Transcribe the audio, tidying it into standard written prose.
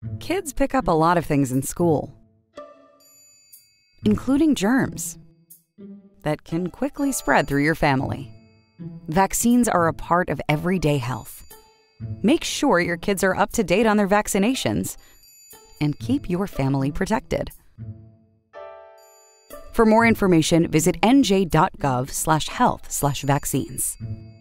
Kids pick up a lot of things in school, including germs that can quickly spread through your family. Vaccines are a part of everyday health. Make sure your kids are up to date on their vaccinations and keep your family protected. For more information, visit nj.gov/health/vaccines.